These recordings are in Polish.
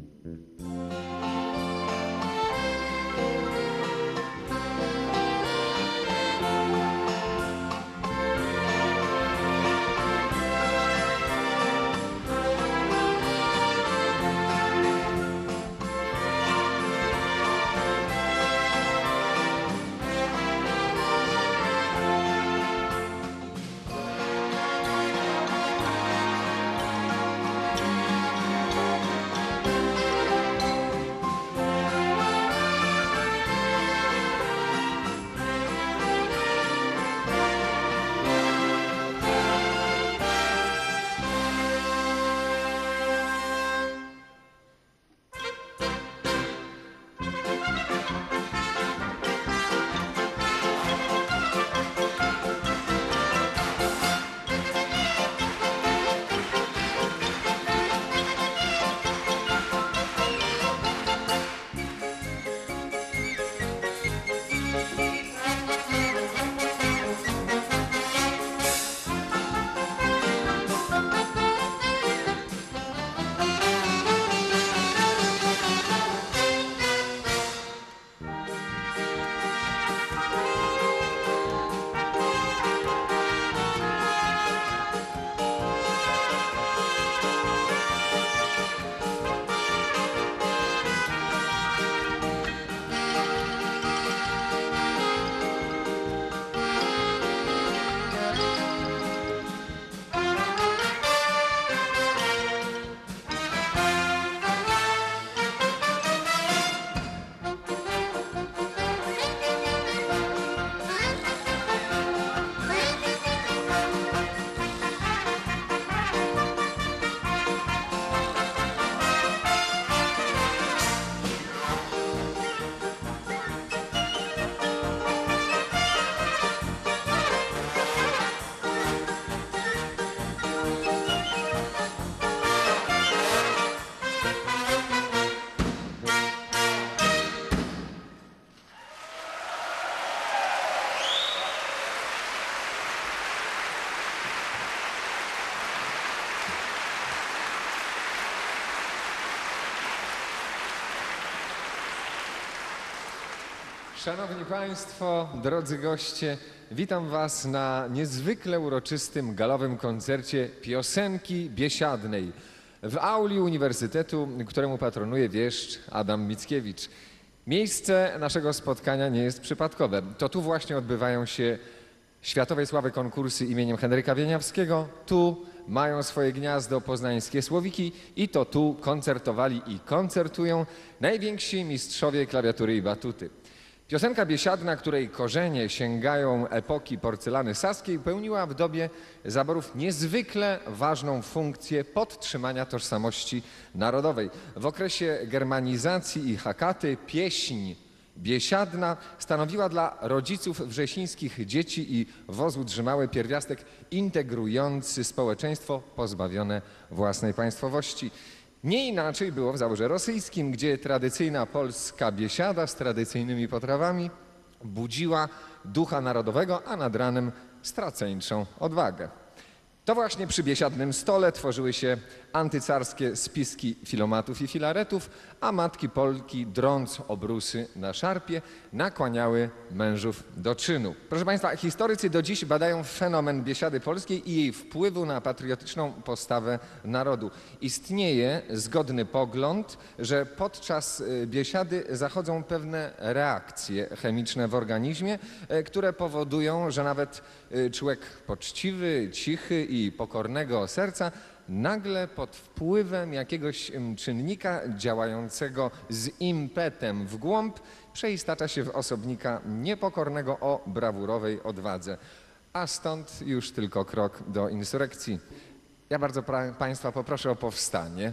Szanowni Państwo, drodzy goście, witam Was na niezwykle uroczystym galowym koncercie Piosenki Biesiadnej w auli Uniwersytetu, któremu patronuje wieszcz Adam Mickiewicz. Miejsce naszego spotkania nie jest przypadkowe. To tu właśnie odbywają się światowej sławy konkursy imieniem Henryka Wieniawskiego. Tu mają swoje gniazdo poznańskie Słowiki i to tu koncertowali i koncertują najwięksi mistrzowie klawiatury i batuty. Piosenka biesiadna, której korzenie sięgają epoki porcelany saskiej, pełniła w dobie zaborów niezwykle ważną funkcję podtrzymania tożsamości narodowej. W okresie germanizacji i hakaty pieśń biesiadna stanowiła dla rodziców wrzesińskich dzieci i wozu drzymały pierwiastek integrujący społeczeństwo pozbawione własnej państwowości. Nie inaczej było w zaborze rosyjskim, gdzie tradycyjna polska biesiada z tradycyjnymi potrawami budziła ducha narodowego, a nad ranem straceńczą odwagę. To właśnie przy biesiadnym stole tworzyły się antycarskie spiski filomatów i filaretów, a matki Polki, drąc obrusy na szarpie, nakłaniały mężów do czynu. Proszę Państwa, historycy do dziś badają fenomen biesiady polskiej i jej wpływu na patriotyczną postawę narodu. Istnieje zgodny pogląd, że podczas biesiady zachodzą pewne reakcje chemiczne w organizmie, które powodują, że nawet człowiek poczciwy, cichy i pokornego serca nagle pod wpływem jakiegoś czynnika działającego z impetem w głąb przeistacza się w osobnika niepokornego o brawurowej odwadze. A stąd już tylko krok do insurekcji. Ja bardzo Państwa poproszę o powstanie.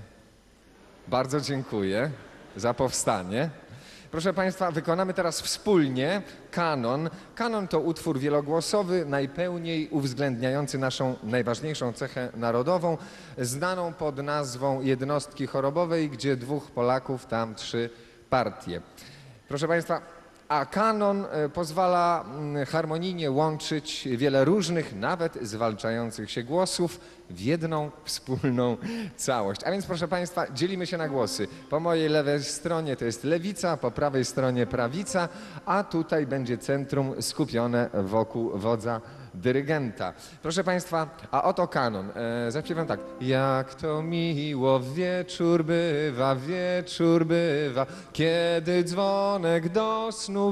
Bardzo dziękuję za powstanie. Proszę Państwa, wykonamy teraz wspólnie kanon. Kanon to utwór wielogłosowy, najpełniej uwzględniający naszą najważniejszą cechę narodową, znaną pod nazwą jednostki chorobowej, gdzie dwóch Polaków, tam trzy partie. Proszę Państwa, A kanon pozwala harmonijnie łączyć wiele różnych, nawet zwalczających się głosów w jedną wspólną całość. A więc proszę Państwa, dzielimy się na głosy. Po mojej lewej stronie to jest lewica, po prawej stronie prawica, a tutaj będzie centrum skupione wokół wodza dyrygenta. Proszę Państwa, a oto kanon. Zaśpiewam tak. Jak to miło wieczór bywa, kiedy dzwonek do snu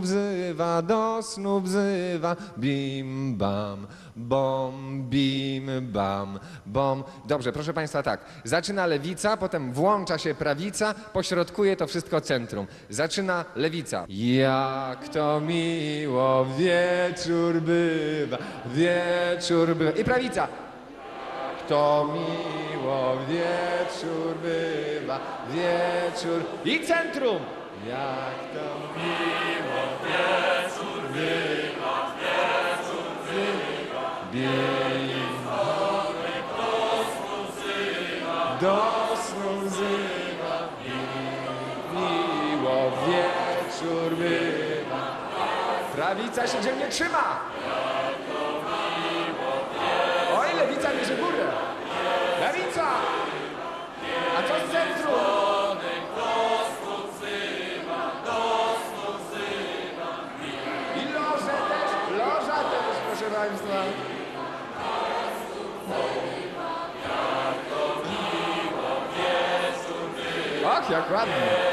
wzywa, bim bam, bom, bim bam, bom. Dobrze, proszę Państwa, tak. Zaczyna lewica, potem włącza się prawica, pośrodkuje to wszystko centrum. Zaczyna lewica. Jak to miło wieczór bywa. I prawica. Jak to miło wieczór bywa, I centrum. Jak to miło wieczór bywa, do snu wzywa, miło wieczór bywa. Prawica się dzielnie trzyma. Oj, lewica bierze górę. Lewica! A co z centrum? I loża też, proszę Państwa. Och, jak ładnie.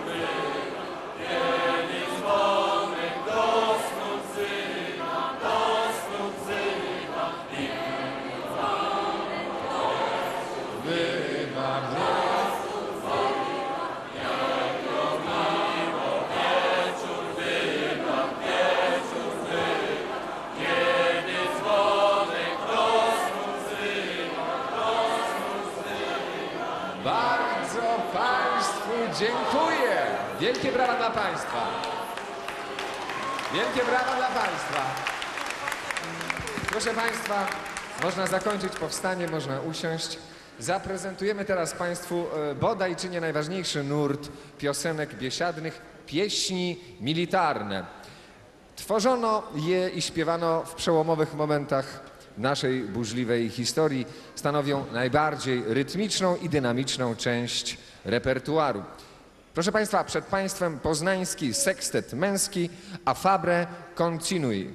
Bardzo Państwu dziękuję. Wielkie brawa dla Państwa. Wielkie brawa dla Państwa. Proszę Państwa, można zakończyć powstanie, można usiąść. Zaprezentujemy teraz Państwu bodaj czy nie najważniejszy nurt piosenek biesiadnych, pieśni militarne. Tworzono je i śpiewano w przełomowych momentach naszej burzliwej historii. Stanowią najbardziej rytmiczną i dynamiczną część repertuaru. Proszę Państwa, przed Państwem poznański sekstet męski Affabre Continui.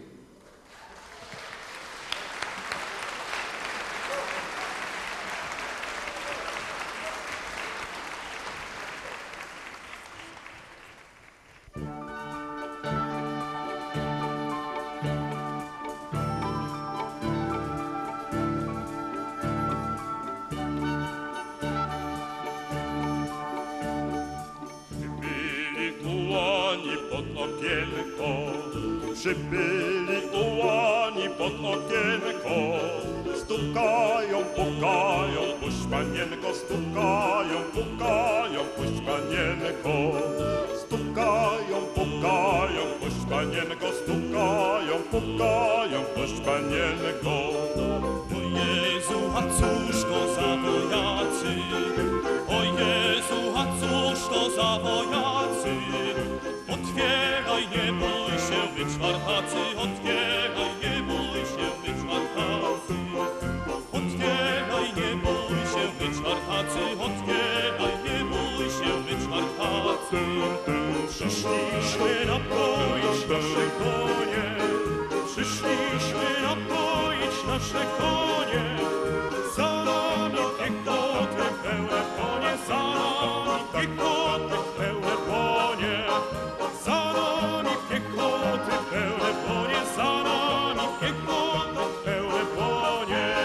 Przybyli ułani pod okienko, stukają, pukają, puść panienko, stukają, pukają, puść panienko, stukają, pukają, puść panienko, stukają, pukają, puść panienko. O Jezu, a cóż to za wojacy? O Jezu, a cóż to za wojacy? Otwieraj, nie bój się być wartacy, otwieraj, nie bój się być wartacy. Otwieraj, nie bój się być wartacy, otwieraj, nie bój się być wartacy. Przyszliśmy napoić nasze konie, przyszliśmy napoić nasze konie. Za nami piechoty pełne konie, za nami piechoty pełne konie. Za nami piechoty pełne konie, za nami piechoty pełne konie.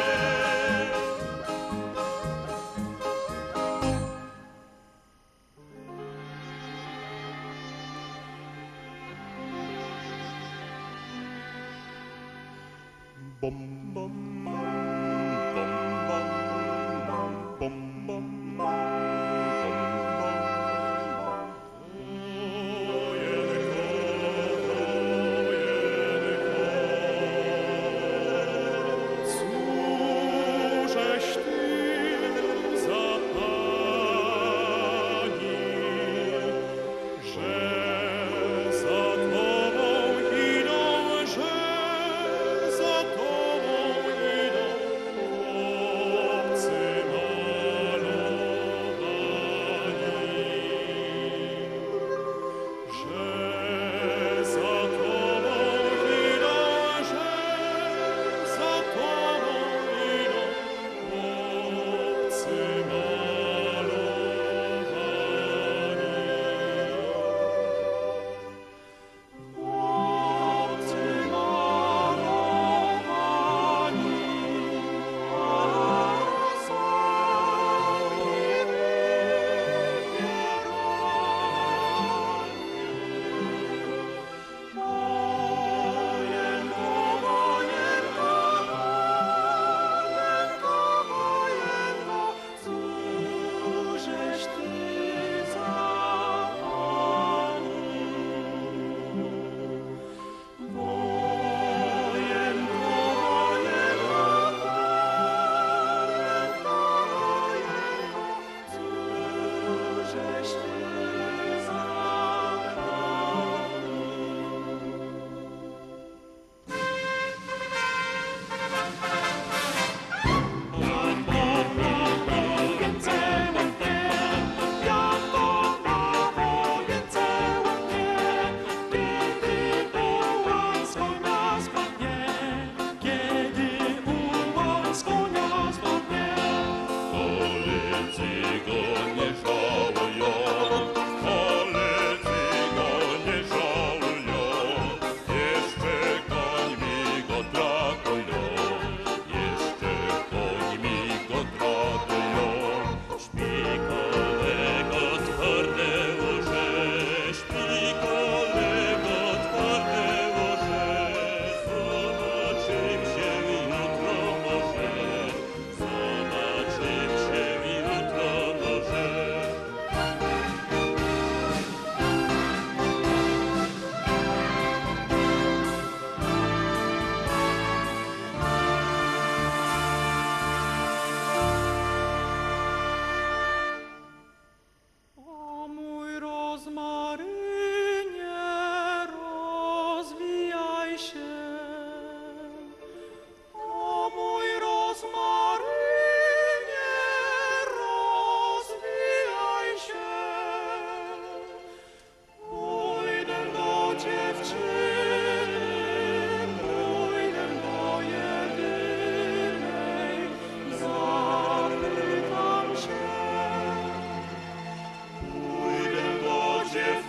Bom, bom, bom, bom, bom, bom, bom. Że za to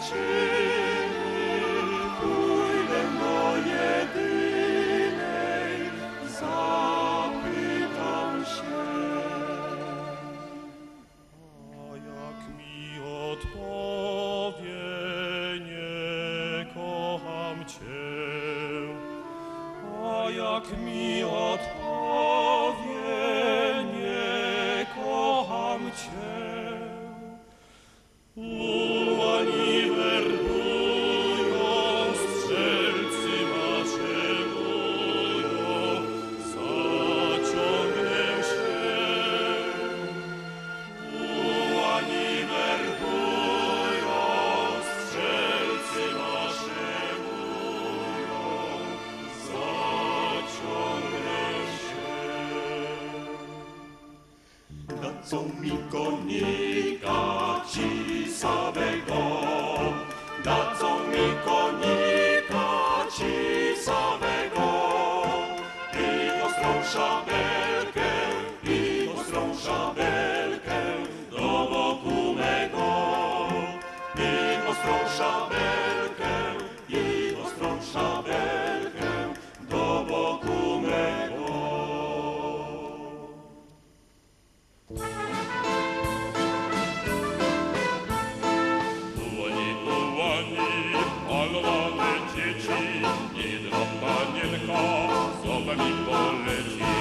pójdę do jedynej, zapytam się. A jak mi odpowie, nie kocham cię. A jak mi odpowie, nie kocham cię. Ułani werbują, strzelcy maszerują, zaciągnę się. Ułani werbują, strzelcy maszerują, zaciągnę się. Dadzą mi konika cisawego, dadzą mi konika cisawego i ostrą szabelkę, do boku mego. I ostrą szabelkę, do boku mego. Malowane dzieci, jedna panienka z nogami poleci.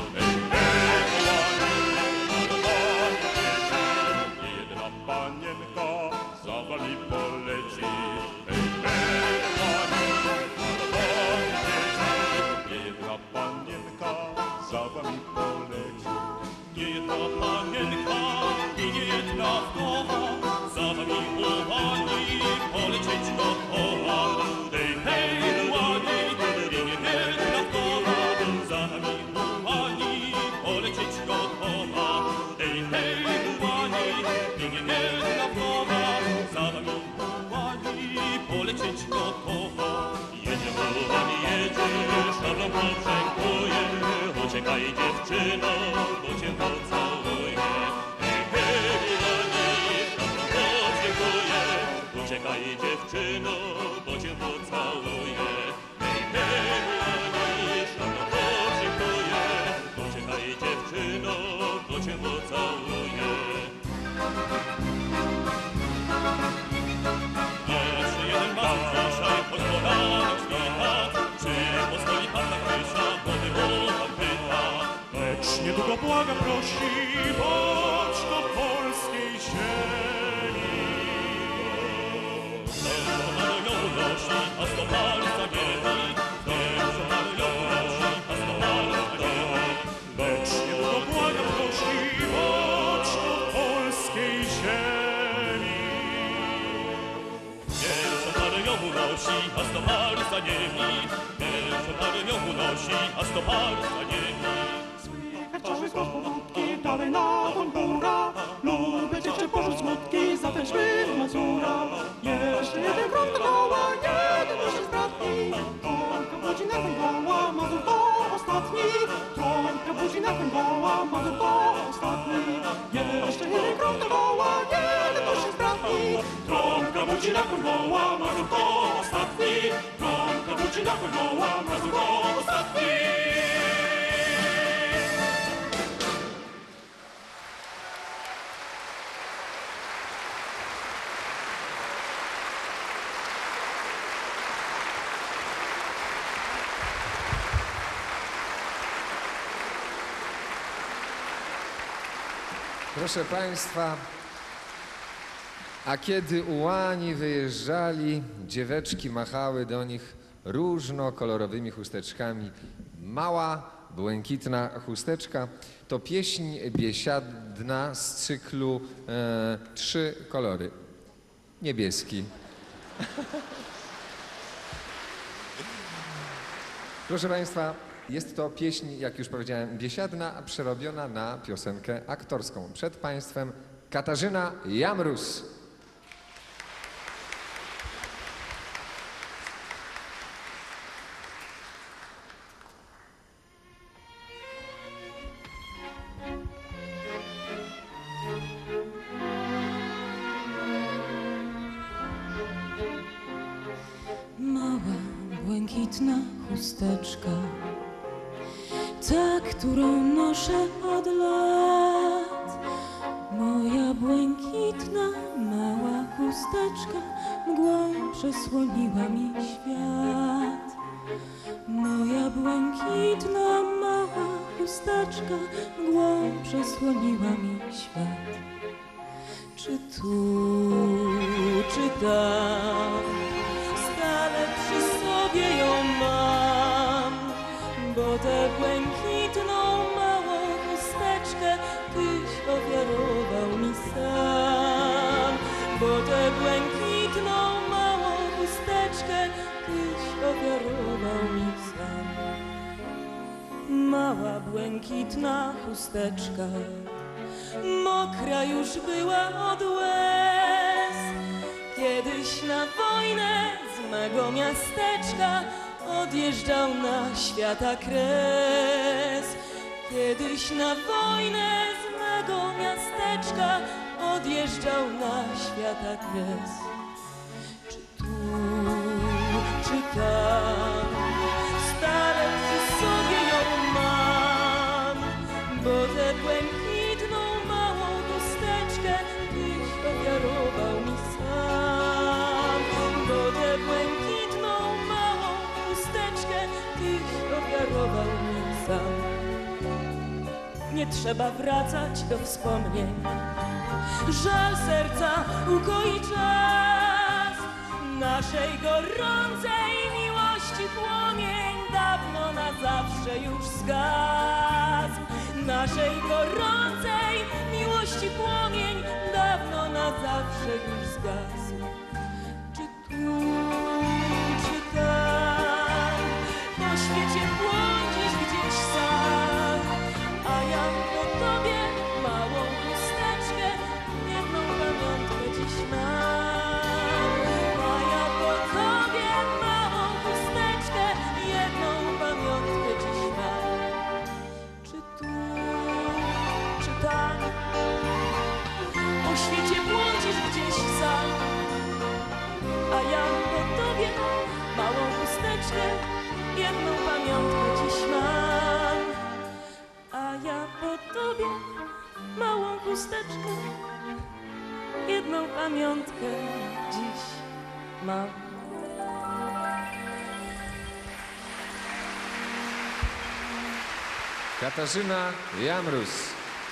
Malowane dzieci, jedna panienka za wami poleci. Malowane dzieci, jedna panienka za wami poleci. Nie jedna panienka i nie jedna wdowa za wami uwani polecieć gotowa. Hej, hej, uwani, i nie jedna wdowa za wami uwani polecieć gotowa. Hej, hej, uwani, i nie jedna wdowa za wami uwani polecieć gotowa. Jedzie uwani, jedzie, szablą poprzękuje, uciekaj dziewczyno, bo cię pocałuję. Hej, hej, uwani, szablą poprzękuje, uciekaj dziewczyno, bo cię pocałuję. Hej, hej, uwani, szablą poprzękuje, uciekaj dziewczyno, bo cię pocałuję. Jeszcze jeden mały dzisiaj pozwolać świta, czy pozwoli pan na krysza, wody woda pyta. Lecz niedługo błaga, prosi, bądź do polskiej ziemi. Malują unosi, a stopali za niemi. Malują unosi, a stopali za niemi. Lecz niedługo błaga, prosi, bądź do polskiej ziemi. Malują unosi, a stopali za niemi. Malują unosi, a stopali za niemi. Czarny skład powódki, dalej na Honbura. Lubię dziewczę porzuć smutki, za ten szwyk Mazura. Jeszcze jeden krok do koła, jeden już jest bratni. Trąbka budzi na Hongoła, Mazur to ostatni. Trąbka budzi na Hongoła, Mazur to ostatni. Jeszcze jeden krok do koła, jeden już jest bratni. Trąbka budzi na Hongoła, Mazur to ostatni. Trąbka budzi na Hongoła, Mazur to ostatni. Proszę Państwa, a kiedy ułani wyjeżdżali, dzieweczki machały do nich różnokolorowymi chusteczkami. Mała, błękitna chusteczka to pieśń biesiadna z cyklu Trzy kolory. Niebieski. Proszę Państwa, jest to pieśń, jak już powiedziałem, biesiadna, przerobiona na piosenkę aktorską. Przed Państwem Katarzyna Jamrus. błękitna chusteczka, ta, którą noszę od lat. Moja błękitna mała chusteczka mgłą przesłoniła mi świat. Moja błękitna mała chusteczka mgłą przesłoniła mi świat. Czy tu, czy tam, stale przy sobie ją mam, bo tę błękitną małą chusteczkę Tyś ofiarował mi sam. Bo tę błękitną małą chusteczkę Tyś ofiarował mi sam. Mała błękitna chusteczka, mokra już była od łez, kiedyś na wojnę z mego miasteczka odjeżdżał na świata kres. Kiedyś na wojnę z mego miasteczka odjeżdżał na świata kres. Czy tu, czy tam, stale przy sobie ją mam, bo tę błękitną małą chusteczkę Tyś ofiarował mi sam. Bo tę błękitną małą chusteczkę Tyś ofiarował mi sam. Nie trzeba wracać do wspomnień, żal serca ukoi czas. Naszej gorącej miłości płomień dawno na zawsze już zgasł. Naszej gorącej miłości płomień dawno na zawsze już zgasł. Czy tu, czy tam, po świecie błądzisz gdzieś sam, a ja po tobie małą chusteczkę, jedną pamiątkę dziś mam. A ja po tobie małą chusteczkę, jedną pamiątkę dziś mam. Czy tu, czy tam, po świecie błądzisz gdzieś sam, a ja po tobie małą chusteczkę, jedną pamiątkę dziś mam. A ja po tobie małą chusteczkę, jedną pamiątkę dziś mam. Katarzyna Jamrus.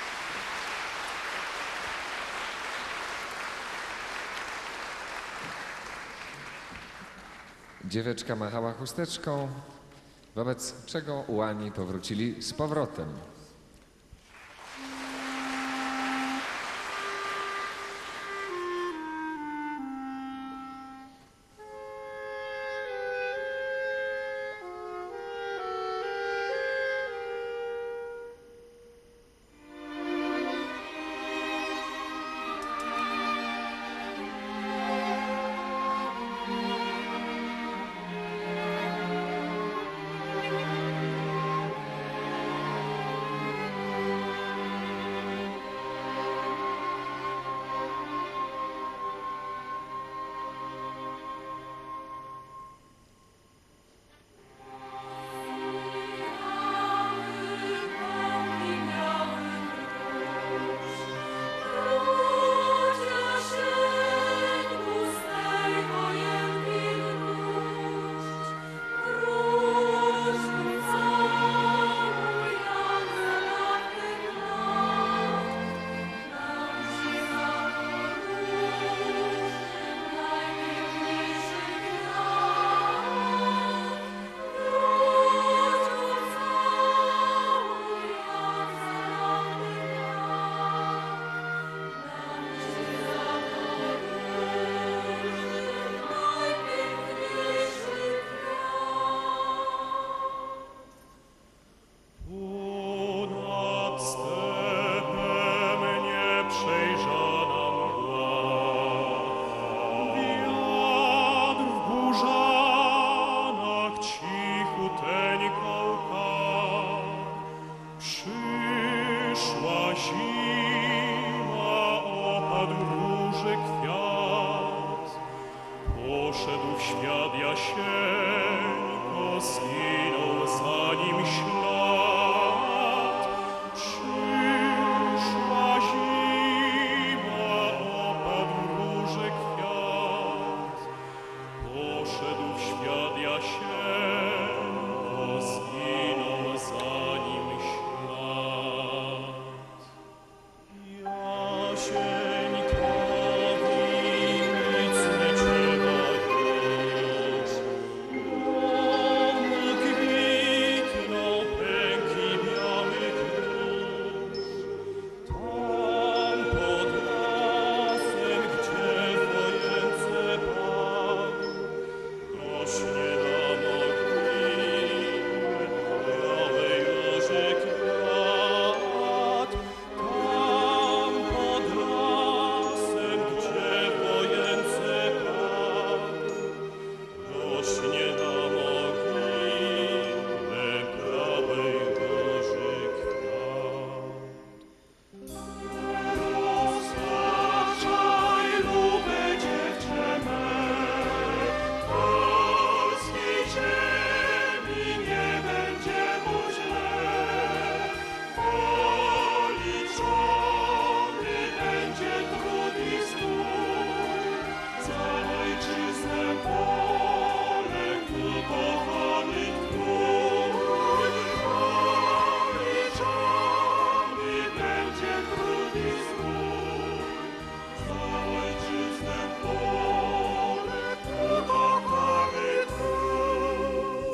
Dzieweczka machała chusteczką, wobec czego ułani powrócili z powrotem. Poszedł w świat Jasieńko. bo zginął za nim ślad. Przyszła zima, opadł róży kwiat. Poszedł w świat bo zginął za nim ślad. Jasieńkowi nic nie trzeba już, domu kwitną pęki białych róż. Tam pod lasem, gdzie wojence padł, rośnie na modlinie białej róży kwiat. Tam pod lasem, gdzie wojence padł, rośnie na modlinie białej róży kwiat. Roztaczaj lubę dziewczę me, polskiej ziemi nie będzie mu źle. Policzony będzie trud i stój, za ojczyznę poległ ukochany twój. Policzony będzie trud i stój, za ojczyznę poległ ukochany twój.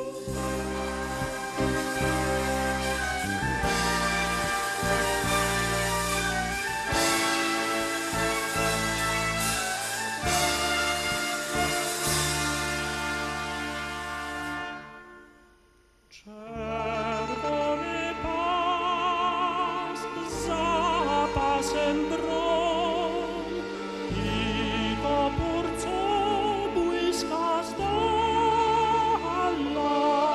Czerwony pas, za pasem broń i topór, co błyska z dala.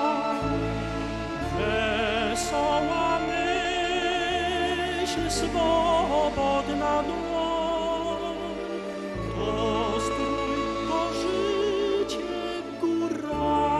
Wesoła myśl, swobodna dłoń, to strój, to życie górala.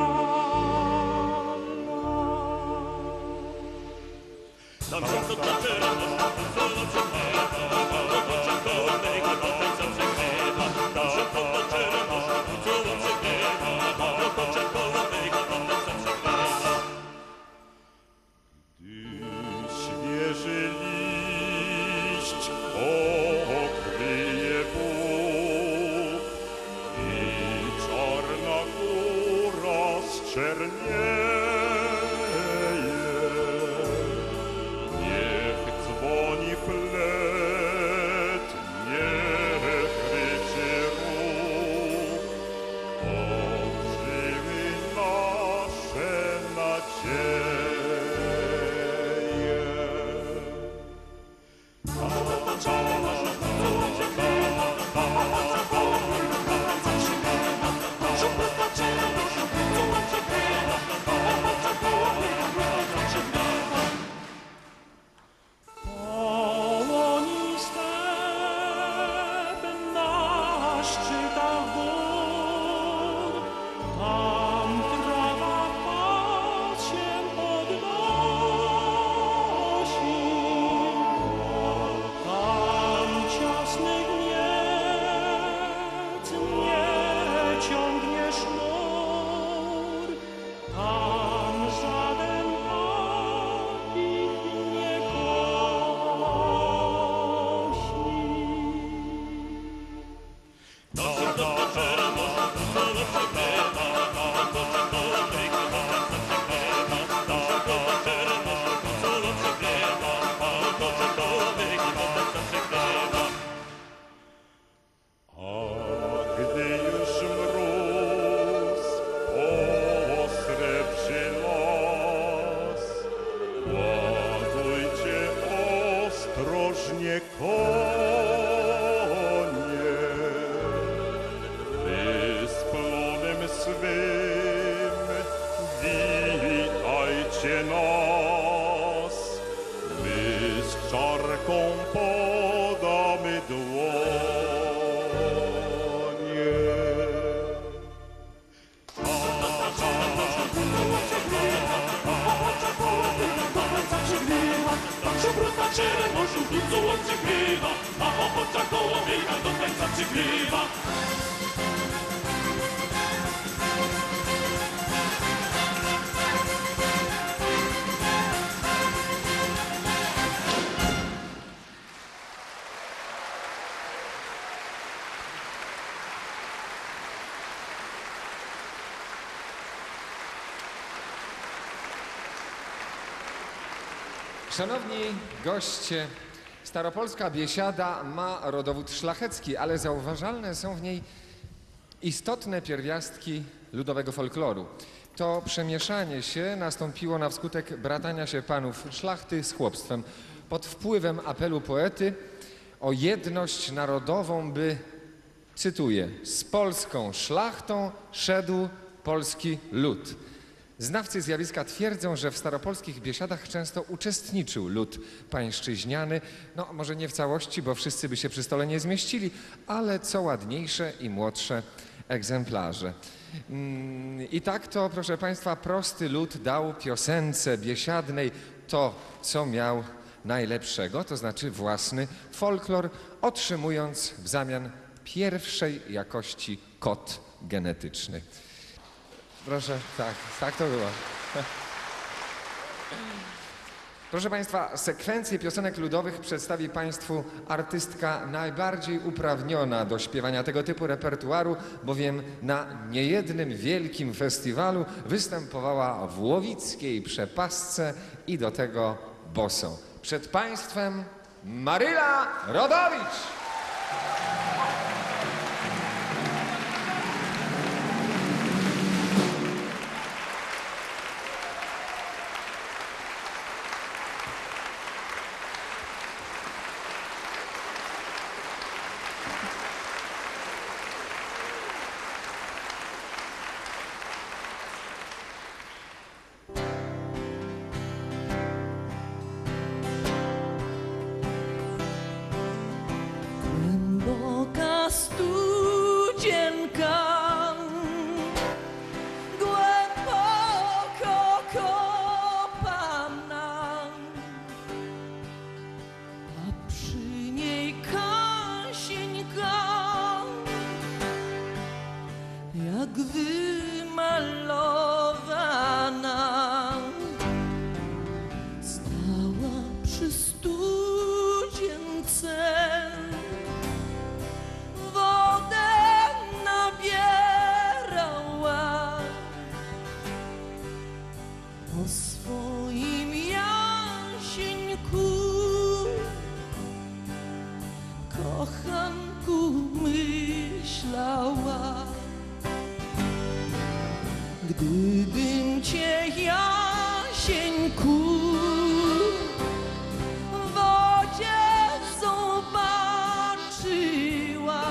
Świeży liść okryje Bóg i czarna góra zczernieje. Niech dzwoni flet, niech ryczy róg, ożywi nasze nadzieje. Poloni step na szczytach gór, tam trawa pas się podnosi, tam ciasny gniec nie ciągnie sznur, tam żaden pan ich nie a gdy już mróz posrebrzy los, ładujcie ostrożnie konie. Wysplonym swym witajcie nas, my z czarką podamy dłonie. Szanowni goście, staropolska biesiada ma rodowód szlachecki, ale zauważalne są w niej istotne pierwiastki ludowego folkloru. To przemieszanie się nastąpiło na skutek bratania się panów szlachty z chłopstwem pod wpływem apelu poety o jedność narodową, by, cytuję, z polską szlachtą szedł polski lud. Znawcy zjawiska twierdzą, że w staropolskich biesiadach często uczestniczył lud pańszczyźniany, no może nie w całości, bo wszyscy by się przy stole nie zmieścili, ale co ładniejsze i młodsze egzemplarze. I tak to, proszę Państwa, prosty lud dał piosence biesiadnej to, co miał najlepszego, to znaczy własny folklor, otrzymując w zamian pierwszej jakości kod genetyczny. Proszę, tak to było. Proszę Państwa, sekwencję piosenek ludowych przedstawi Państwu artystka najbardziej uprawniona do śpiewania tego typu repertuaru, bowiem na niejednym wielkim festiwalu występowała w łowickiej przepasce i do tego boso. Przed Państwem Maryla Rodowicz! Głęboka studzienka, głęboko kopana, a przy niej Kasieńka, jak wymalowana, stała przy studzience. O swoim Jasieńku, kochanku, myślała. Gdybym cię, Jasieńku, w wodzie zobaczyła,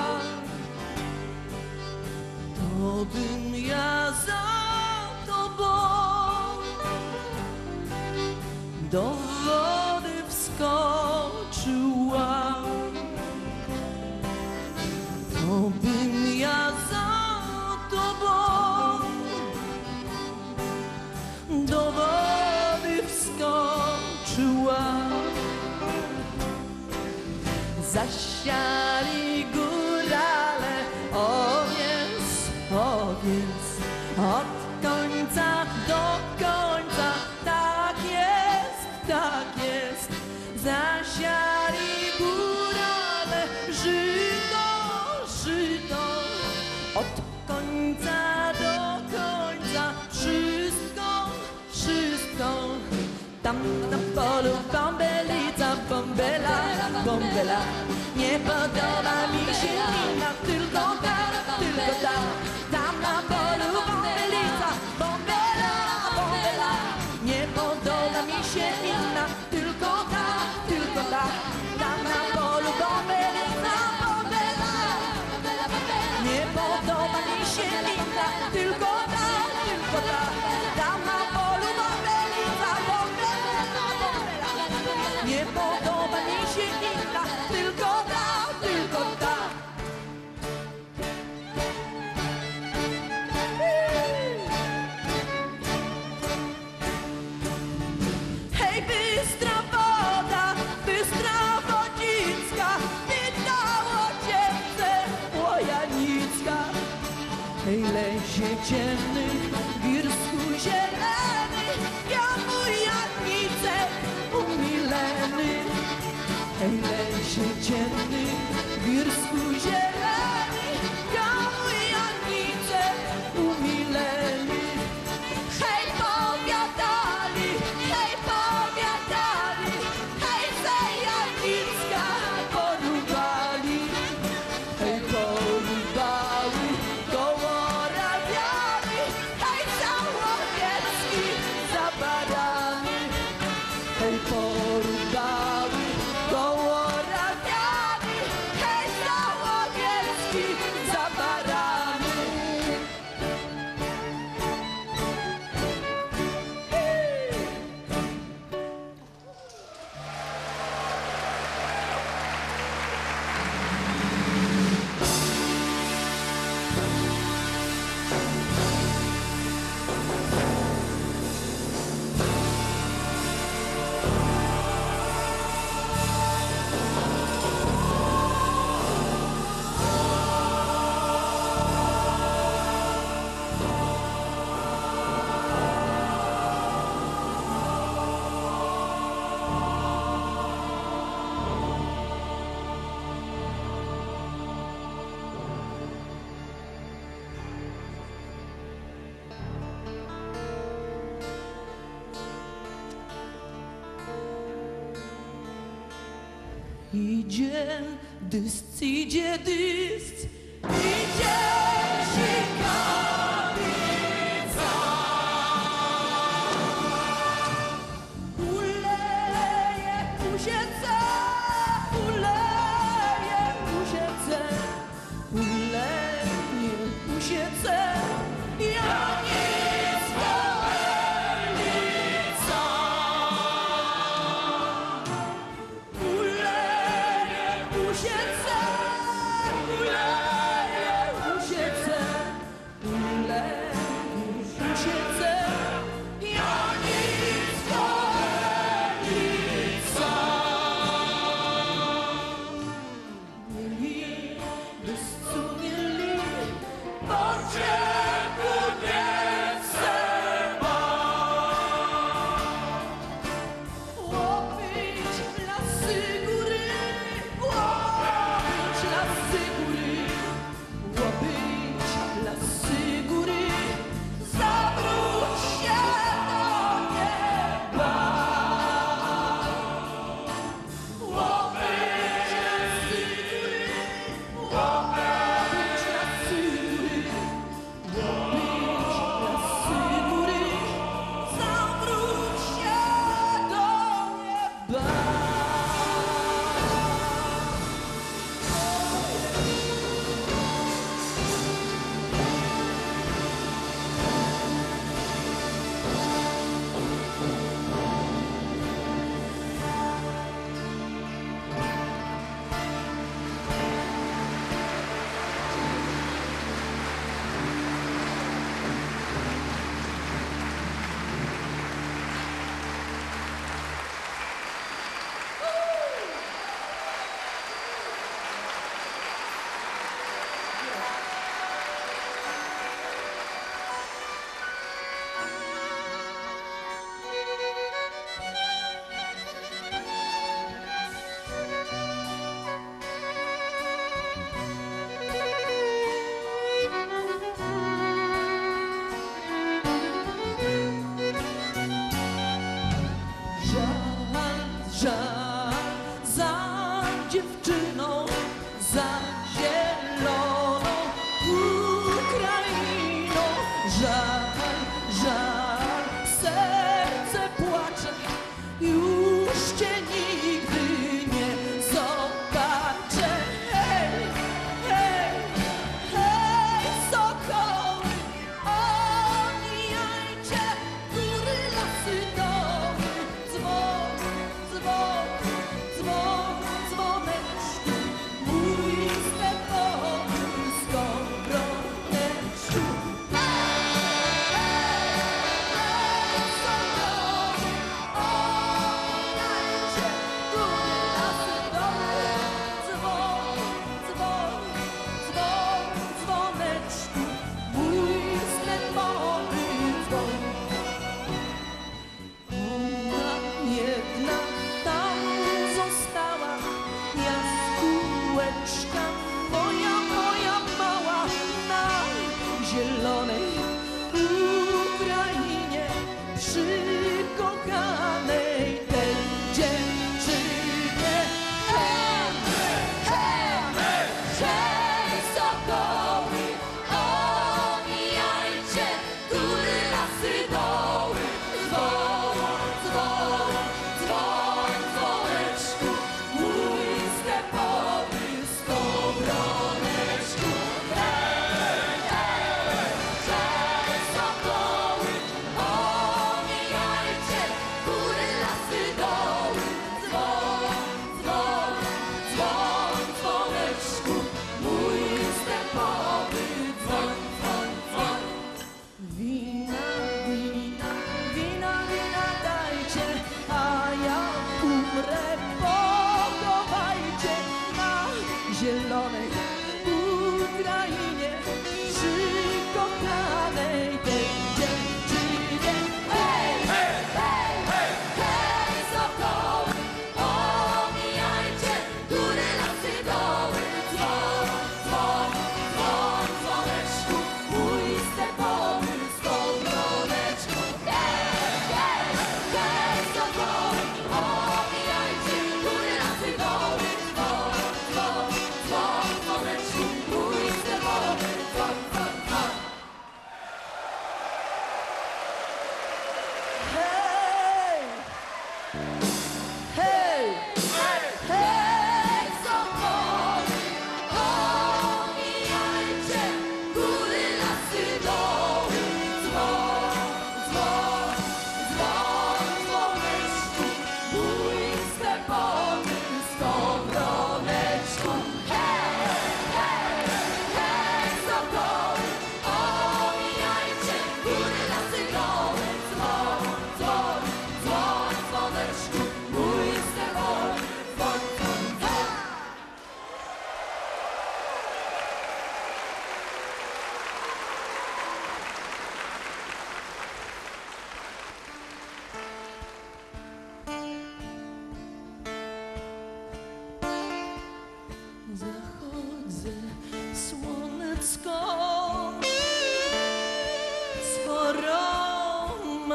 to bym ja za tobą do wody wskoczyła, to bym ja za tobą do wody wskoczyła. Zasiali górale owiec, od końca do końca. Tak jest, zasiali górale żyto, od końca do końca, wszystko. Tam na polu bąbelica, bąbela, nie podoba mi się inna, tylko ta. Tam na polu bąbelica, bąbela, nie podoba mi się inna, tylko ta. Tam na polu bąbelica, nie podoba mi się inna, tylko ta. Tam na polu bąbelica, nie podoba mi się inna, tylko ta. Hej, lesie ciemny, wirsku zielony, ja mój Janicek umileny. Hej, lesie ciemny, wirsku zielony, ja mój Janicek umileny. Hej, powiadali, idzie dysc, idzie dysc, idzie sikawica. Uleje kuziece, uleje kuziece, uleje kuziece, Janicka Elica. Uleje kuziece, uleje kuziece, uleje kuziece, Janicka Elica. Mieli dyscu, mieli pociegu nie trzeba. Łowić lasy góry, łowić lasy góry, łowić lasy góry, zawróć się do nieba. Łowić lasy góry, łowić lasy góry, łowić lasy góry, zawróć się do nieba. Żal za dziewczyną, za zieloną Ukrainą. Żal, serce płacze, już cię nigdy nie zobaczę. Hej, hej, hej, sokoły, omijajcie góry, lasy, domy, dzwon, dzwon, dzwon, dzwoneczku, mój stepowy skowroneczku.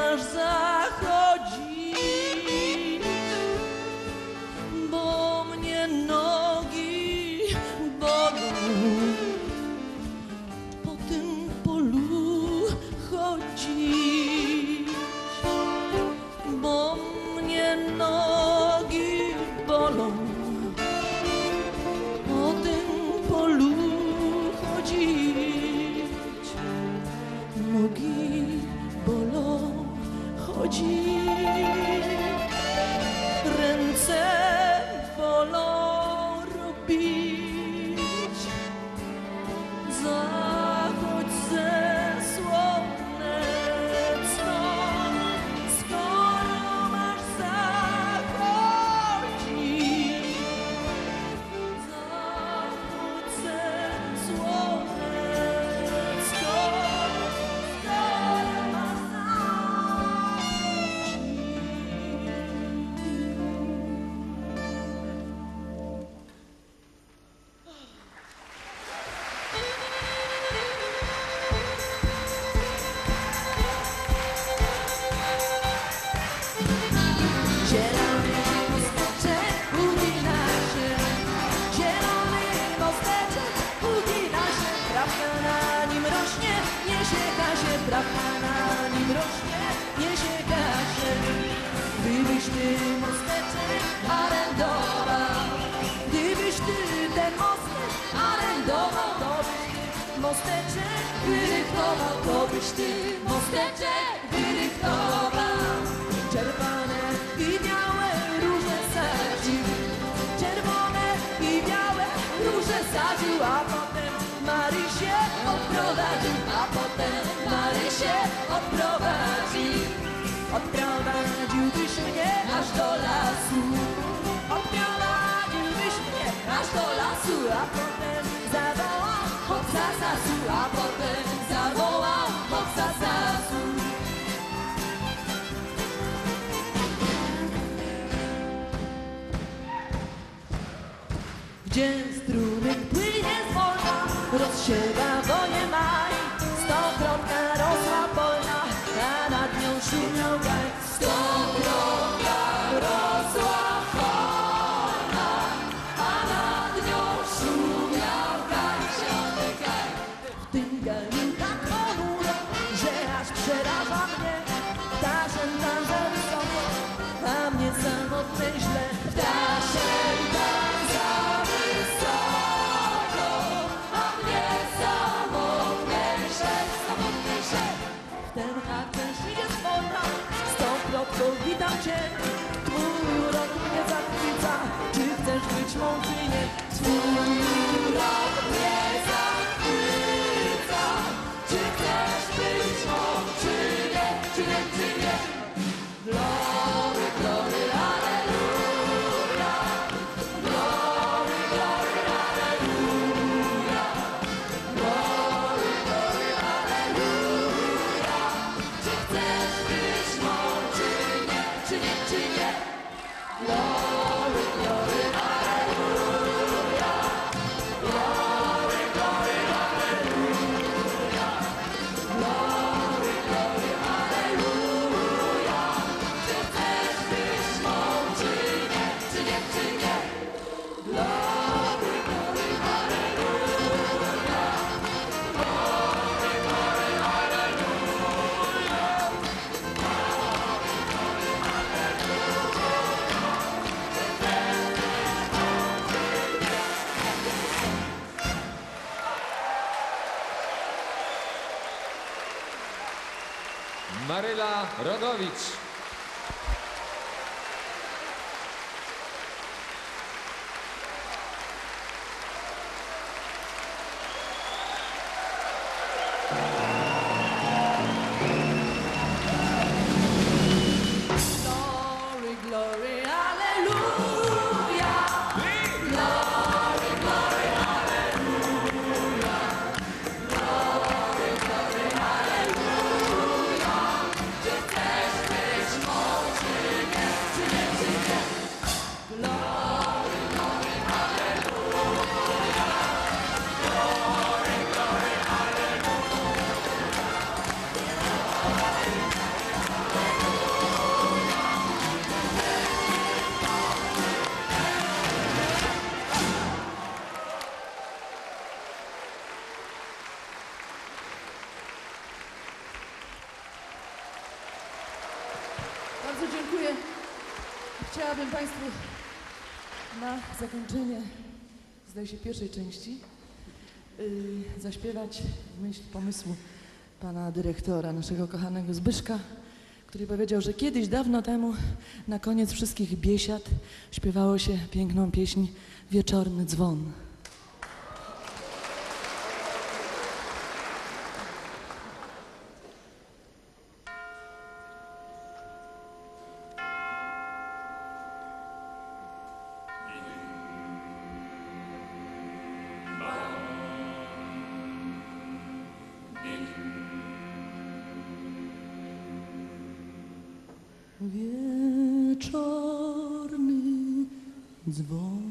aż zachodzi, bo mnie nogi bolą. Po tym polu chodzić, bo mnie nogi bolą. Po tym polu chodzić, nogi bolą chodzić, ręce bolą robić. Zachodź ze słoneczką, skoro masz zachodzić. Zachodź ze słoneczką, skoro masz zachodzić. Zielony mosteczek ugina się, zielony mosteczek ugina się, trawka na nim rośnie, nie sieka się, trawka na nim rośnie, nie sieka się. Gdybyś ty mosteczek arendował, gdybyś ty ten mostek arendował, to byś ty mosteczek wyryktował, to byś ty mosteczek wyryktował. Czerwone i białe róże sadził, czerwone i białe róże sadził, a potem Marysię odprowadził, a potem Marysię odprowadził. Odprowadziłbyś mnie aż do lasu, odprowadziłbyś mnie aż do lasu, a potem zawołał hop za zasu, a potem zawołał hop za zasu. Gdzie strumyk płynie zwolna, rozsiewa wonie maj. Stokrotka rosła polna, a nad nią szumiał gaj. Stokrotka rosła polna, a nad nią szumiał gaj. W tym gaju tak ponuro, że aż przeraża mnie. Ptaszem tam za wysoko, a mnie samotnej źle. Ptaszem tam za wysoko, a mnie samotnej źle. W ten harcerz idzie zwolna, stokrotką witam cię. Twój urok mnie zachwyca, czy chcesz być mą, czy nie? Twój urok mnie zachwyca, czy chcesz być mą, czy nie? Czy nie, czy nie? Glory, glory, alleluja. Glory, glory, alleluja. Glory, glory, alleluja. Czy chcesz być mą, czy nie? Czy nie, czy nie? Glory, glory, alleluja. Glory, glory, alleluja. Glory, glory, alleluja. Czy chcesz być mą, czy nie? Czy nie, czy nie? Glory, glory, alleluja. Glory, glory, alleluja. Maryla Rodowicz. Glory, glory, alleluja. Glory, glory, alleluja. Glory, glory, alleluja. Czy chcesz być Bardzo dziękuję. Chciałabym Państwu na zakończenie, zdaje się, pierwszej części zaśpiewać w myśl pomysłu pana dyrektora, naszego kochanego Zbyszka, który powiedział, że kiedyś, dawno temu, na koniec wszystkich biesiad śpiewało się piękną pieśń Wieczorny dzwon. Wieczorny dzwon.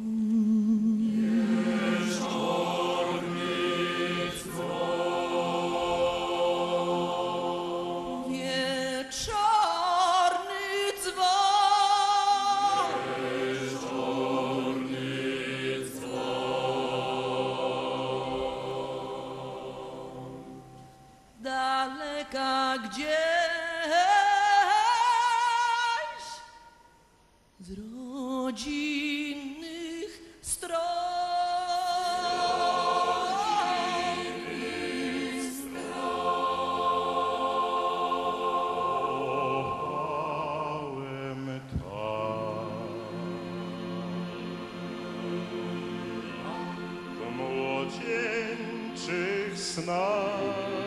Wieczorny dzwon. Daleka gdzieś z rodzinnych stron. Kochałem tak w młodzieńczych snach.